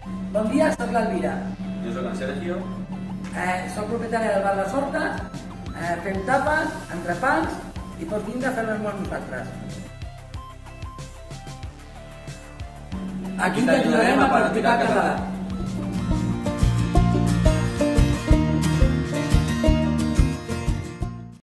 Bon dia, soc l'Alvira. Jo soc en Sergio. Soc propietària del bar Les Hortes. Fem tapes, entrepans i pots vindre a fer-les amb nosaltres. Aquí t'ajudarem a practicar català.